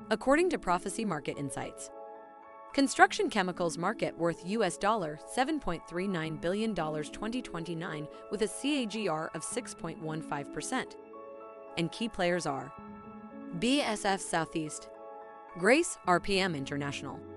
according to Prophecy Market Insights. Construction chemicals market worth $7.39 billion 2029 with a CAGR of 6.15%. And key players are BASF Southeast, Grace RPM International,